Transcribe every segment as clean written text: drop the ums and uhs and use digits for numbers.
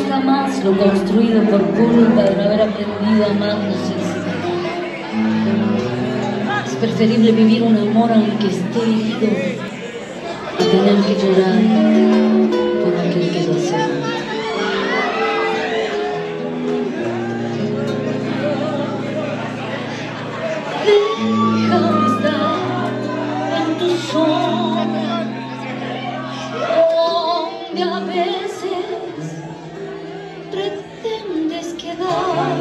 jamás lo construido por culpa de no haber aprendido a amar no se existe. Es preferible vivir un amor aunque esté herido a tener que llorar por aquel que lo hace. Déjame estar en tu sombra, donde a veces pretendes quedar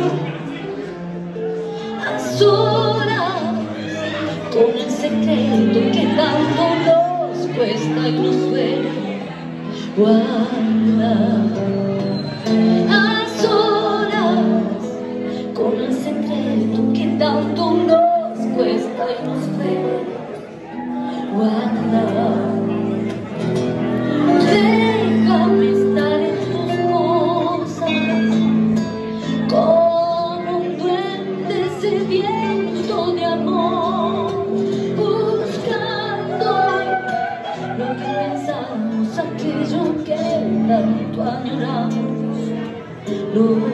a solas con el secreto que tanto nos cuesta y nos duele guardar. A solas con el secreto que tanto nos cuesta y nos duele guardar. Déjame estar en tus cosas como un duende sediento de amor, buscando lo que pensamos, aquello que tanto añoramos los dos.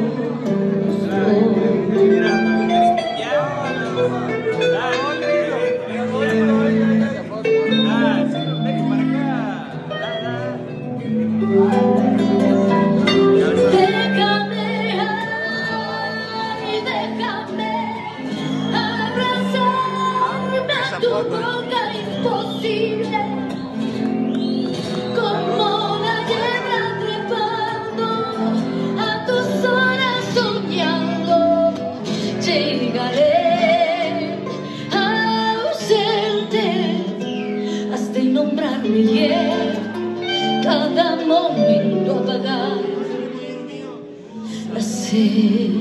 Tu boca imposible, como una hiedra trepando a tus horas soñando. Llegaré ausente hasta innombrarme y cada momento apagar la sed.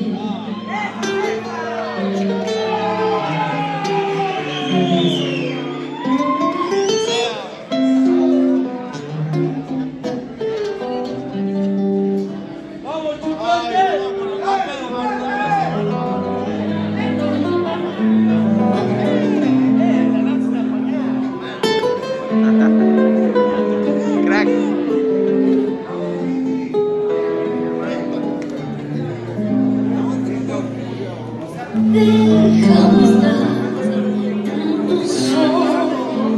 Déjame estar en tus ojos,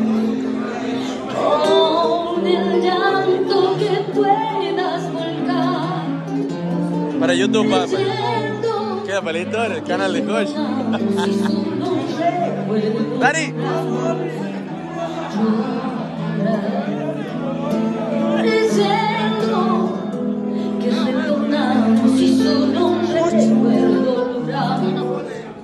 con el llanto que puedas volcar. Para YouTube, papá. Queda para la historia, el canal de Josh. ¡Dari! Diciendo que retornamos y solo un recuerdo logramos.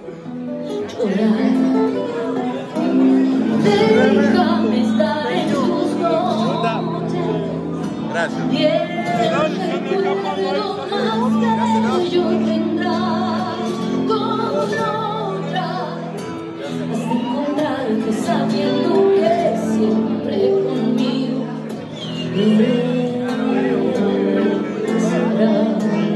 Déjame estar en tus noches. Gracias. Y el recuerdo más bello tendrás con otra, hasta encontrarte sabiendo que siempre conmigo estarás.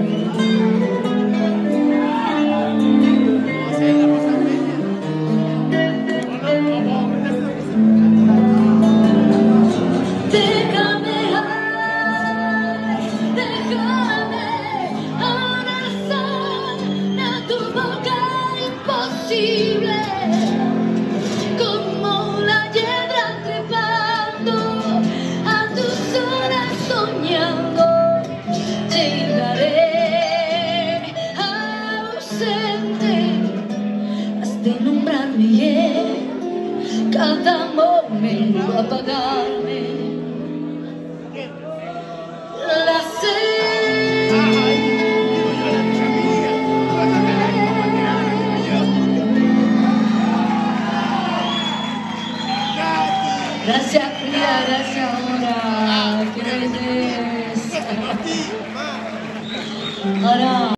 Como la hiedra trepando a tus horas soñando. Llegaré ausente hasta innombrarme y cada momento apagarme la sed. Gracias, Frida, gracias, ahora. ¿Qué dices? Ahora.